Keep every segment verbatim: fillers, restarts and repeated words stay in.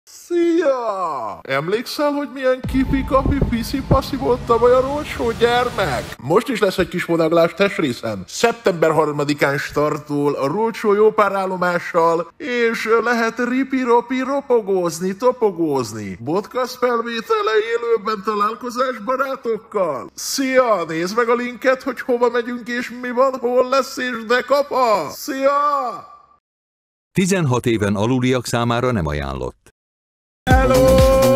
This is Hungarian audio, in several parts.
Szia! Emlékszel, hogy milyen kipi-kapi piszi-paszi volt tavaly a Roadshow, gyermek? Most is lesz egy kis vonaglás testrészen. szeptember harmadikán startol a Roadshow jó pár állomással, és lehet ripi-ropi ropogózni, topogózni. Podcast felvétele élőben találkozás barátokkal. Szia! Nézd meg a linket, hogy hova megyünk és mi van, hol lesz és de kapa! Szia! tizenhat éven aluliak számára nem ajánlott. Hello!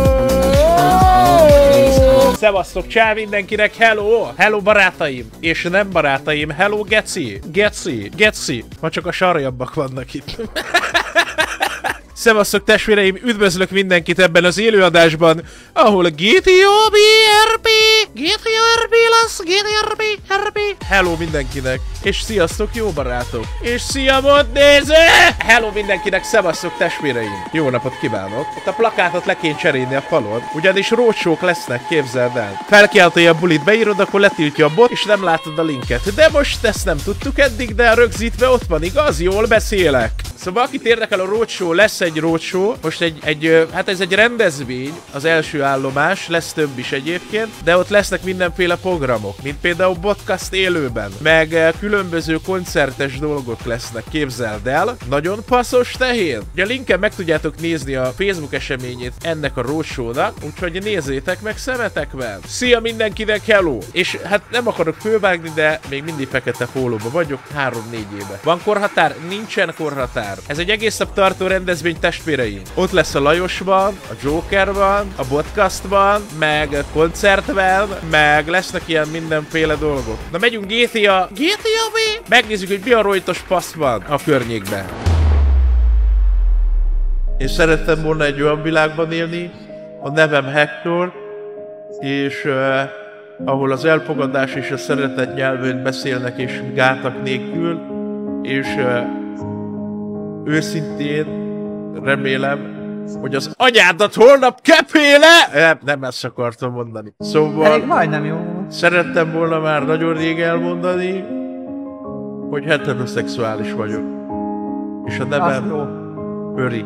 Szevasztok, csá mindenkinek, hello! Hello barátaim! És nem barátaim, hello geci! Geci! Geci! Ma csak a sarjabbak vannak itt. Szevasztok testvéreim, üdvözlök mindenkit ebben az élőadásban, ahol gé té o bé er pé, gé té o er pé lesz, gé té o er pé. Hello mindenkinek, és sziasztok jó barátok, és szia modnéző! Hello mindenkinek, szevasztok testvéreim! Jó napot kívánok! Ott a plakátot le kéne cserélni a falon, ugyanis roadshow-k lesznek, képzeld el. Felkiáltója a bulit, beírod, akkor letiltja a bot, és nem látod a linket. De most ezt nem tudtuk eddig, de rögzítve ott van, igaz? Jól beszélek. Szóval akit érdekel a roadshow, lesz egy roadshow, most egy, egy, hát ez egy rendezvény, az első állomás, lesz több is egyébként, de ott lesznek mindenféle programok, mint például podcast élőben, meg különböző koncertes dolgok lesznek, képzeld el. Nagyon passzos tehén. Ugye a linken meg tudjátok nézni a Facebook eseményét ennek a roadshow-nak, úgyhogy nézzétek meg szemetekben. Szia mindenkinek, hello! És hát nem akarok fölvágni, de még mindig fekete pólóba vagyok, három-négy éve. Van korhatár? Nincsen korhatár. Ez egy egész nap tartó rendezvény testvéreim. Ott lesz a Lajos van, a Joker van, a podcast van, meg koncert van, meg lesznek ilyen mindenféle dolgok. Na megyünk gé té á, gé té á bé, megnézzük, hogy mi a rojtos passz van a környékben. Én szerettem volna egy olyan világban élni, a nevem Hector, és uh, ahol az elfogadás és a szeretet nyelvén beszélnek és gátak nélkül, és uh, őszintén remélem, hogy az anyádat holnap kepéle! Nem, nem ezt akartam mondani. Szóval... Elég majdnem jó. Szerettem volna már nagyon rég elmondani, hogy heteroszexuális vagyok. És a nevem Öri.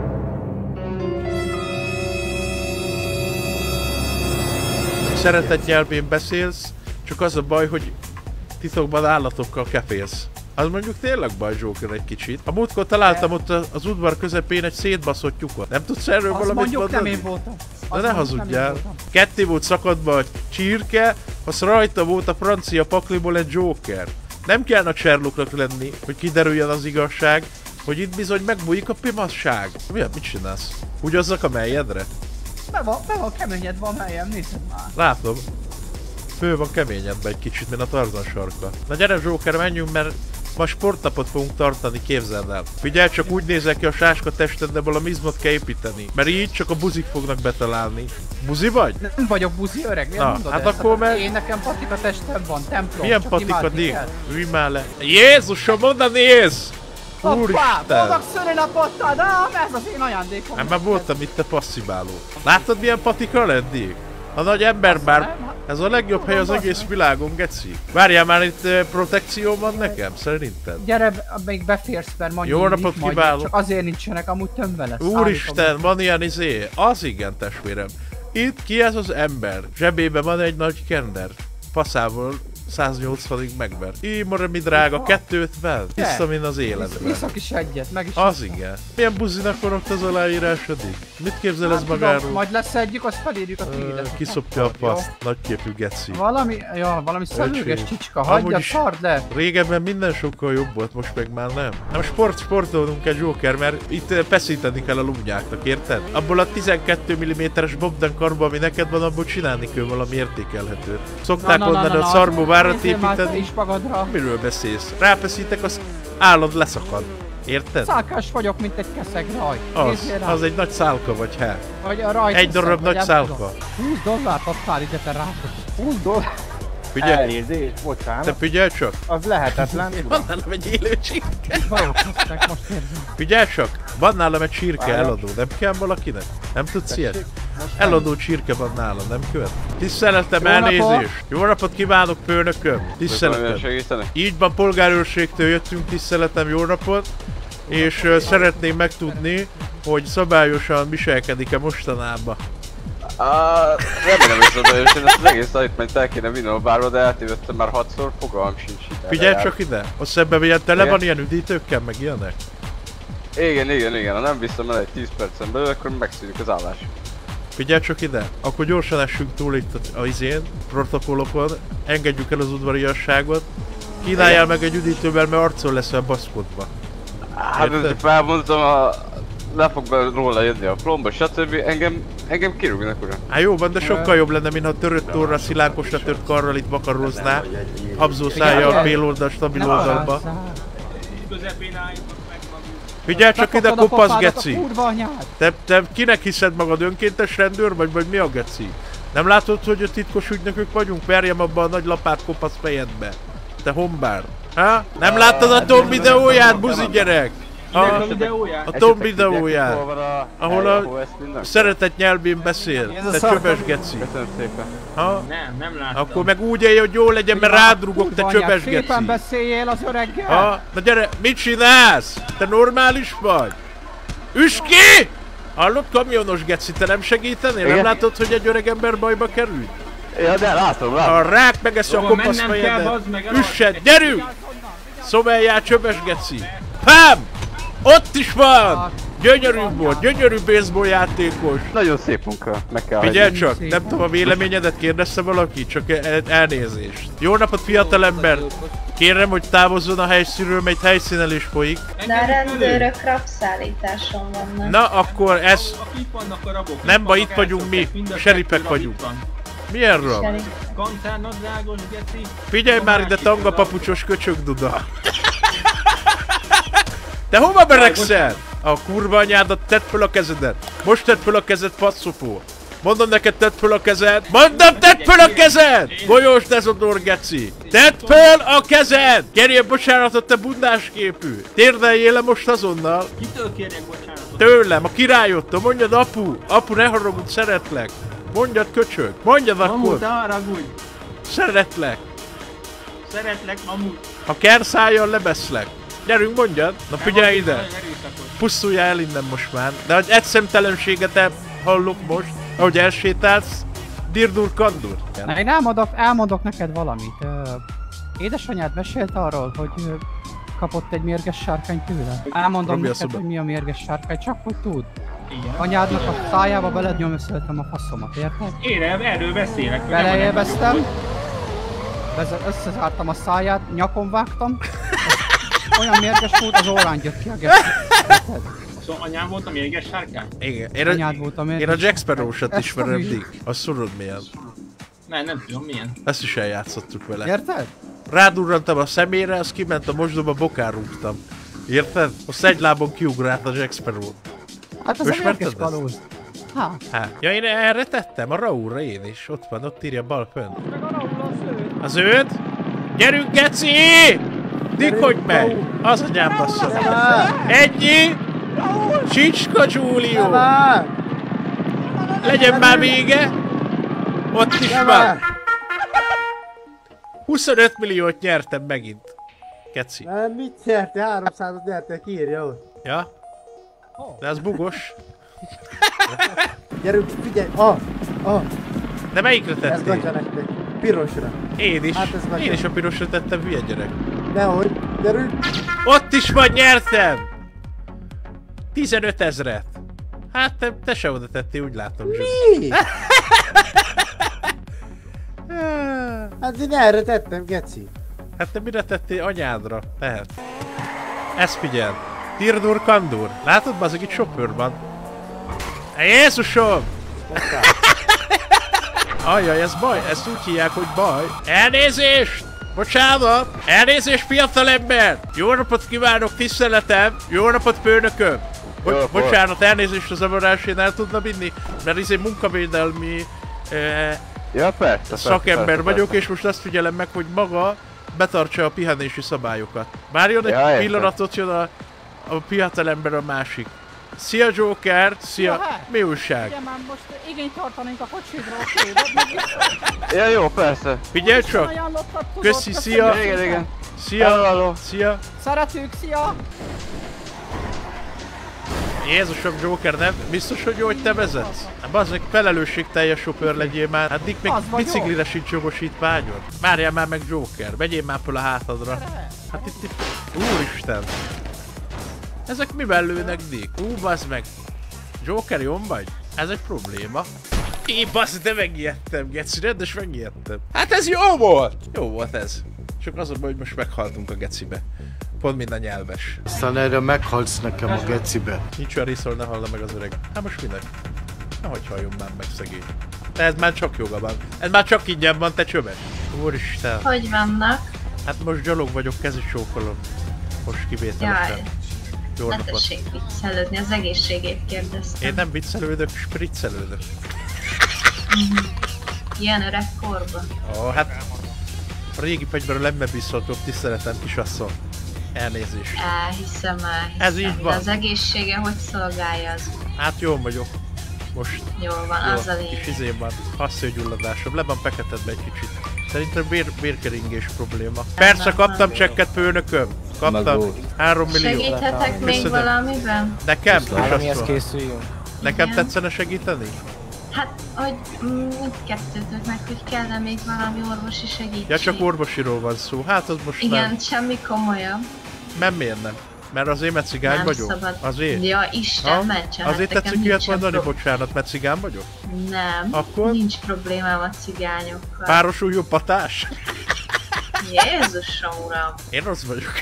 Szeretet nyelvén beszélsz, csak az a baj, hogy titokban állatokkal kefélsz. Az mondjuk tényleg baj, Joker, egy kicsit. A múltkor találtam ott az udvar közepén egy szétbaszott tyúkot. Nem tudsz erről azt valamit mondjuk, mondani? nem én voltam. De ne hazudjál. Ketté volt szakadva a csirke, az rajta volt a francia pakliból egy Joker. Nem kell a Sherlocknak lenni, hogy kiderüljön az igazság, hogy itt bizony megbújik a pimasság. Mi, mit csinálsz? Húgyozzak a meljedre? Be van, be van keményedve a meljem, nézd már. Látom. Fő van keményedbe egy kicsit, mint a Tarzan sarka. Na gyere Joker, menjünk, mert ma sportnapot fogunk tartani, képzeld el. Figyelj, csak úgy nézel ki a sáska testeddből, a mizmot kell építeni. Mert így csak a buzik fognak betalálni. Buzi vagy? Nem vagyok buzi, öreg, miért Na, mondod hát ezt? akkor meg... Én nekem patika testem van, templom. Milyen csak patika imádni dig? kell. Ülj már le. Jézusom, mondd a néz! Hoppá, Úristen! boldog szülinapottad, ám ez az én ajándékom. Hát már voltam itt, te passzibáló. Láttad milyen patika lennék? A nagy ember bár... Ez a legjobb hely az egész világon, geci. Várjál már, itt uh, protekció van nekem, szerinted? Gyere, még beférsz, mert mondjuk Jó napot kívánok. csak azért nincsenek, amúgy tömve lesz. Úristen, van ilyen izé? Az igen, testvérem. Itt ki ez az ember? Zsebében van egy nagy kender. Faszával száznyolcvanig megver. Ímore mi drága, kettőötven? Vissza mind az életben. Viszak is egyet, meg is. Az igen. Milyen buzinak van ott az aláírásodik? Mit képzel ez magáról? Majd leszedjük, azt felírjuk a tiédet. Kiszopja a paszt, nagyképű geci. Valami, ja, valami szövőges csicska, hagyja, szard le. Régebben minden sokkal jobb volt, most meg már nem. Nem sport, sportolnunk egy Joker, mert itt feszíteni kell a lumnyáknak, érted? Abból a tizenkettő milliméteres bobden karba, ami neked van, abból csinálni kell valami értékelhetőt. Szokták Na, na, mondani, na, na, a na, szarmóvárat nézzél már te építeni. is magadra. Miről beszélsz? Ráfeszítek, az állad leszakad. Érted? Szálkás vagyok, mint egy keszeg raj. Az, az egy nagy szálka vagy, hát. Vagy a raj. Egy darab nagy szálka. húsz dollárt adtál ide, te rám. húsz dollár? Figyelj, Elnézést, bocsánat. te figyelj csak. Az lehetetlen. Van nálam egy élő csirke. Bajok lesznek, most érzem. Figyelj csak, van nálam egy csirke Várjak. eladó, nem kell valakinek? Nem tudsz ilyet? Most Eladó csirke van nálam, nem követ? Tiszteletem, Jó elnézést! Jó napot kívánok, főnököm! Tiszteletem! Így van, polgárőrségtől jöttünk, tiszteletem, jó napot! És uh, szeretném megtudni, hogy szabályosan viselkedik-e mostanában. Ah, remélem, hogy szabályos, én ezt az egész szállítmányt el kéne vinni a bárba, de eltévedtem már hatszor, fogalmam sincs itt. Figyelj csak ide, ott szemben ilyen tele van ilyen üdítőkkel, meg ilyenek. Igen, igen, igen, ha nem viszem el egy tíz percen belül, akkor megszűnik az állás. Figyelj csak ide, akkor gyorsan essünk túl itt a, a izén, protokollokon, engedjük el az udvariasságot, kínáljál meg egy üdítővel, mert arcol leszel baszkodva. Hát ezt felmondtam, a... le fog be róla jönni a plomba, stb. Engem, engem kirúgnak uram. Hát jó van, de sokkal jobb lenne, mintha törött orra, szilánkosra tört karral itt vakarózná, habzó szájjal, a féloldal, stabil oldalba. Figyelj csak ide, kopasz geci! Te, te kinek hiszed magad, önkéntes rendőr vagy, vagy mi a geci? Nem látod, hogy a titkos ügynökök vagyunk? Verjem abba a nagy lapát kopasz fejedbe. Te hombár. Ha? Nem láttad a Tom videóját, buzi gyerek? A, a Tom videóját, ahol a szeretett nyelvén beszél, te csöbes geci. Köszönöm szépen. Ha? Nem, nem láttam. Akkor meg úgy élj, hogy jó legyen, mert rád rugok, te csöbes geci. Szépen beszéljél az öreggel! Ha? Na gyere, mit csinálsz? Te normális vagy? Üss ki! Hallod, kamionos geci, te nem segítenél? Nem látod, hogy egy öreg ember bajba került? Ja, de látom, látom. A rák megeszi a kopasz fejedet. Üssed, gyerünk! Szobeljál, csöbes geci. Pám! Ott is van! Gyönyörű volt, gyönyörű baseball játékos. Nagyon szép munka, meg kell Figyelj csak, nem tudom a véleményedet, kérdezte valaki? Csak el elnézést. Jó napot, fiatalember! Kérem, hogy távozzon a helyszínről, mert helyszínelés folyik. De a rendőrök rabszállításon vannak. Na akkor ez... Nem baj, itt vagyunk mi, seripek vagyunk. Milyen rab? Figyelj már ide, tangapapucsos köcsög duda. Te hova beregszel? A kurva anyádat, tedd föl a kezedet! Most tedd föl a kezed, passzopó! Mondom neked, tedd föl a kezed! Mondom, tedd föl a kezed! Golyós dezodor, geci! Tedd föl a kezed! Kérjél bocsánatot, te bundás képű! Térdeljél le most azonnal! Kitől kérjek bocsánatot? Tőlem, a királyottól! Mondjad, apu! Apu, ne haragudj, szeretlek! Mondjad, köcsög! Mondjad akkor! Mamut, ne haragudj! Szeretlek! Szeretlek, mamut! Ha kerszálljon, lebeszlek! Gyerünk, mondjad! Na figyelj ide! Pusztuljál el innen most már! De hogy egy szemtelenséget hallok most, ahogy elsétálsz, dirdur kandur. Na, én elmondok, elmondok neked valamit. Ö, édesanyád mesélt arról, hogy ö, kapott egy mérges sárkány tőle. Elmondom Robja neked, hogy mi a mérges sárkány, csak hogy tud. Igen. Anyádnak a szájába beled nyomöszöltem a faszomat, érted? Én erről beszélek. Beleélveztem, összezártam a száját, nyakon vágtam, olyan mérges volt, az órán jött ki a geci. Szóval anyám volt a mérges sárkány? Igen, én a, Anyád volt a mérges én a Jack Sparrow-sat Ezt ismerem, a Dick. Azt szurod milyen. Nem, nem tudom milyen. Ezt is eljátszottuk vele. Érted? Rádurrantam a szemére, azt kiment a mosdóba, bokán rúgtam. Érted? Azt egy lábon kiugrált a Jack Sparrow. Hát az a mérges kalóz. Há. Hát. Ja, én erre tettem, a Raúlra én is. Ott van, ott írja bal fönn. Az őd? Gyerünk, geci! Dick, hogy megy? Az anyám bassza. Ennyi! Csicska Giulio! Legyen már vége! Ott is van! huszonöt milliót nyertem megint. Keci. Nem, mit nyerte? háromszázat nyerte, írja ott. Ja? De az bugos. Gyerünk, figyelj! Ah! Ah! De melyikre Ez tettél? gatya nektek. Pirosra. Én is. Hát ez gatya. Én is a pirosra tettem, hülye gyerek. Nehogy, gyerünk! Ott is vagy, nyertem! tizenöt ezret. Hát te, te se oda tettél, úgy látom. Mi? Hát én erre tettem, geci. Hát te mire tettél? Anyádra. Tehet. Ezt figyeld. Tirdur kandur. Látod, bazeg, itt sofőr van. Jézusom! Ajjaj, ez baj, ezt úgy hívják, hogy baj. Elnézést! Bocsánat! Elnézést, fiatalember! Jó napot kívánok, tiszteletem! Jó napot, főnököm! Bo Jó, bocsánat, elnézést a zavarás, én el tudna vinni, mert izé munkavédelmi eh, Ja, persze, szakember persze, vagyok, persze. és most azt figyelem meg, hogy maga betartsa a pihenési szabályokat. Várjon egy Ja, pillanatot, jön a, a fiatalember a másik. Szia Joker! Szia! Ja, hát. Mi újság? Ugye már most igényt tartanénk a kocsidról, oké? Ja, jó, persze. Figyelj csak! Köszi, szia! Igen, igen. Szia! Hello, hello. Szia! Szeretjük, szia! Jézusom, Joker, nem? Biztos, hogy jó, hogy te vezetsz? Hát bazdmeg, felelősségteljes sofőr legyél már. Hát Dick még biciklire sincs jogosítványod. Várjál már meg, Joker, vegyél már föl a hátadra. Hát itt, itt... Úristen! Ezek mivel lőnek, Dick? Ú, bazd meg! Joker, jól vagy? Ez egy probléma. Én bassz, de megijedtem, geci, rendes megijedtem. Hát ez jó volt! Jó volt ez. Csak az a baj, hogy most meghaltunk a gecibe. Pont mind a nyelves. Aztán erre meghalsz nekem a gecibe. Nincs olyan riszol, ne hallna meg az öreg. Hát most minek? Nehogy halljon már meg szegény. De ez már csak joga van. Ez már csak ingyen van, te csöves. Úristen. Hogy vannak? Hát most gyalog vagyok, kezi csókolom. Most kivételesen. Jaj. Jó Ne napot. tessék viccelődni, az egészségét kérdeztem. Én nem viccelődök, spriccelődök. Ilyen öreg korban. Ó, hát... A régi fegyverről nem megbízhatóbb, tiszteletem, kisasszony. Elnézést. Elhiszem, elhiszem. Ez így de van. az egészsége hogy szolgálja az? Hát jól vagyok. Most Jól van, jó, az a lényeg. kis izém van. Passzőgyulladásom. Le van feketedve egy kicsit. Szerintem bér, bérkeringés probléma. Persze, kaptam csekket, főnököm. Kaptam. három millió. Segíthetek még Köszönöm. valamiben? Nekem? Valamihez készüljünk. Nekem Igen. tetszene segíteni? Hát, hogy mindkettőtöknek, hogy kellene még valami orvosi segítség. Ja, csak orvosiról van szó. Hát az most Igen, nem. semmi komolyabb. Nem, miért nem? Mert azért, mert cigány Nem vagyok? szabad. Azért? Ja, Isten, Ha? mentsen. Azért hát tetszik nekem ilyet nincsen mondani, pro- bocsánat, mert cigány vagyok? Nem, Akkor? nincs problémám a cigányokkal. Párosuljon patás? Jézusom, uram! Én rossz vagyok.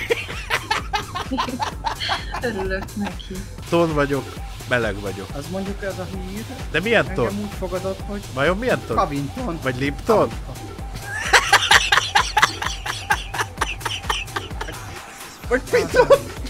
Örülök neki. Ton vagyok, meleg vagyok. Az mondjuk ez a hír. De milyen ton? Engem úgy fogadott, hogy Vajon milyen ton? Kavinton. Vagy Lipton? Vagy Piton.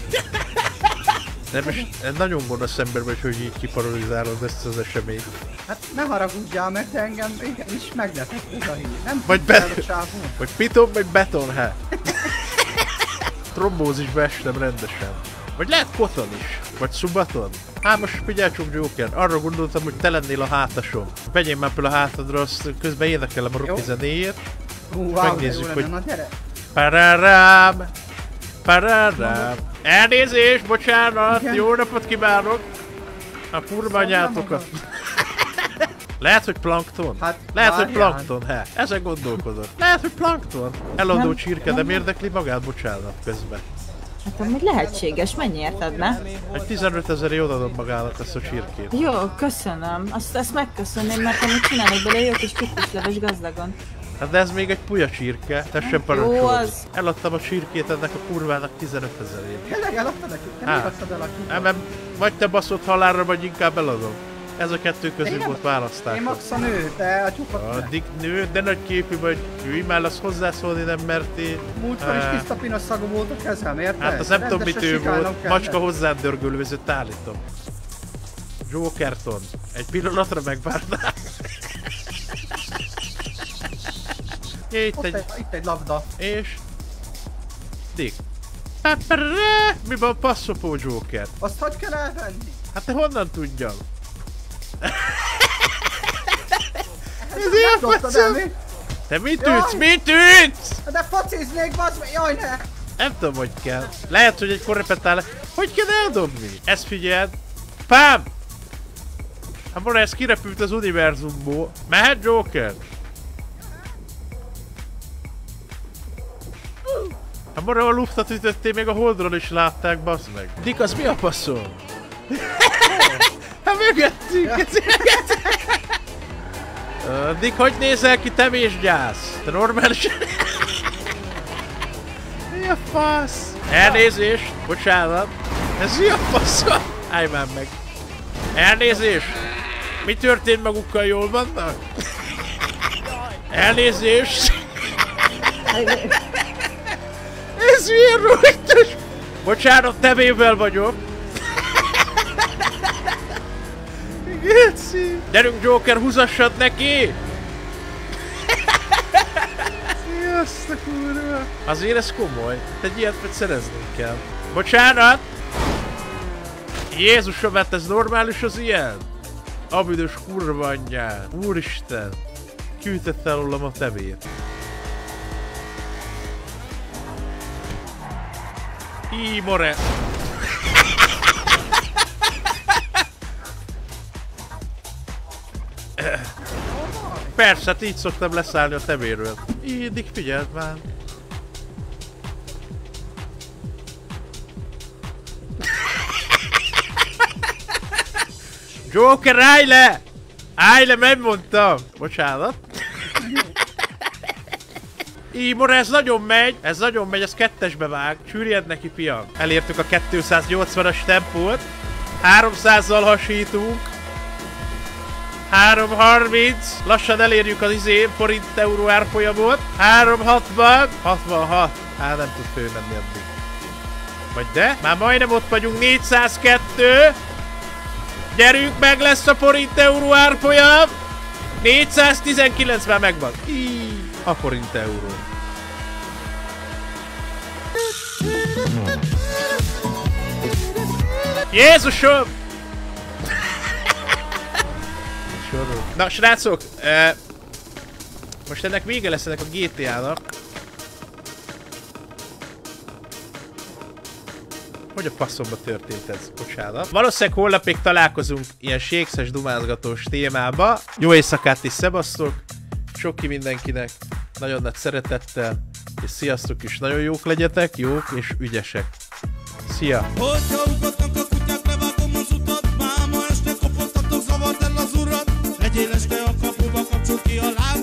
Nem, és nagyon gonosz ember vagy, hogy így kiparalizálod ezt az eseményt. Hát ne haragudjál meg, de engem igenis meglepett ez a hír. Nem Vagy, tudtál be... a csávon. vagy Piton, vagy Beton, hát. Trombózisbe estem rendesen. Vagy lehet Koton is. Vagy Szubaton. Hát most figyelj csak, Joker, arra gondoltam, hogy te lennél a hátasom. Vegyél már fel a hátadra, azt közben énekelem a rocky zenéjét. Hú, wow, megnézzük, de jó hogy- lenne, na gyere. Pararám! Pararám! Elnézést, bocsánat, Igen. jó napot kívánok! A kurva anyátokat! Lehet, hogy plankton? Hát, Lehet, hogy várjál. plankton, he? Ezen gondolkodok. Lehet, hogy plankton? Eladó csirke, nem érdekli magát? Bocsánat, közben. Hát amúgy lehetséges, mennyiért adná? Egy tizenöt ezerért odaadom magának ezt a csirkét. Jó, köszönöm. Azt, ezt megköszönném, mert amúgy csinálnék belőle jó kis kittusleves gazdagon. Hát de ez még egy puja csirke, tessék Jó parancsolni. az. Eladtam a csirkét ennek a kurvának tizenöt ezerért. Tényleg eladtad neki? Te Á. miért adtad el a kit? Nem, nem, vagy te baszott halálra, vagy inkább eladom. Ez a kettő Én közül nem- volt választás. Én max a nő, de a csupat ne. Addig nő, de nagy képű vagy, ülj már, az hozzászólni nem mertél. Múltkor is Á, tiszta pinos szagú volt a kezem, érted? Hát az nem tudom mit Rendesen ő sikálnom volt, kellett. macska hozzád dörgölőzött, állítom. Jokerton, egy pillanatra megvártál. Itt Ott egy, egy, itt egy labda. és... Dick. Pepperre! Mi van passzopó Joker? Azt hogy kell elvenni? Hát te honnan tudjam? Ez Nem ilyen dobtad el, faszom! mi? Te mit Jaj! ütsz? Mit ütsz? De fociznék, bazd meg, jaj ne! Nem tudom, hogy kell. Lehet, hogy egy korrepetál. Hogy kell eldobni? Ezt figyeld. Pám! Hát most ez kirepült az univerzumból. Mehet Joker? Hát most a luftat ütöttél, még a Holdról is látták, bassz meg. Dick, az mi a passzol? Hát mögöttünk! Uh, Dick, hogy nézel ki, temésgyász? Te normálisan... Mi a fasz? Elnézést, bocsánat. Ez mi a faszom? Állj már meg. Elnézést. Mi történt magukkal, jól vannak? Elnézést. Ez milyen rújtos? Bocsánat, tevével vagyok. Geci. Gyerünk, Joker, húzassad neki! Azt a kurva. Azért ez komoly. Egy ilyet vagy szerezni kell. Bocsánat! Jézusom, hát ez normális az ilyen? A büdös kurva anyján. Úristen. Kiütette alólam a tevét. Í, more. Persze, hát így szoktam leszállni a tevéről. Így figyeld már. Joker, állj le! Állj le, megmondtam! Bocsánat. Ímor, ez nagyon megy, ez nagyon megy, ez kettesbe vág. Sűrjed neki, fiam. Elértük a kétszáznyolcvanas tempót. háromszázzal hasítunk. háromszázharminc. Lassan elérjük az izé forint euró árfolyamot. háromszázhatvan. hatvanhat. Hát nem tud fölmenni addig. Vagy de? Már majdnem ott vagyunk. négyszázkettő. Gyerünk, meg lesz a forint euró árfolyam. négyszáztizenkilenc már megvan. Íííí. A forint euró. Jézusom! Na, srácok, eh, most ennek vége lesz ennek a gé té á-nak. Hogy a faszomba történt ez? Bocsánat. Valószínűleg holnap még találkozunk ilyen sékszes dumázgatós témába. Jó éjszakát is szevasztok! Sok ki mindenkinek, nagyon nagy szeretettel, és sziasztok is, nagyon jók legyetek, jók és ügyesek. Szia! Hogyha ugatnak a kutyák, levágom az utat, máma este kopogtatok, zavard el az urat. Legyél este a kapuba, kapcsol ki a láb.